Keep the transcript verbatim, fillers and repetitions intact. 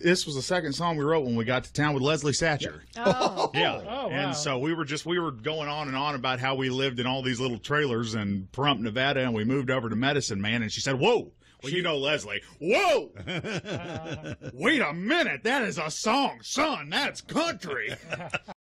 this was the second song we wrote when we got to town with Leslie Satcher. Oh. Yeah. Oh, wow. And so we were just we were going on and on about how we lived in all these little trailers in Pahrump, Nevada, and we moved over to Medicine Man, and she said, "Whoa." Well, you know Leslie. Whoa! Wait a minute. That is a song, son. That's country.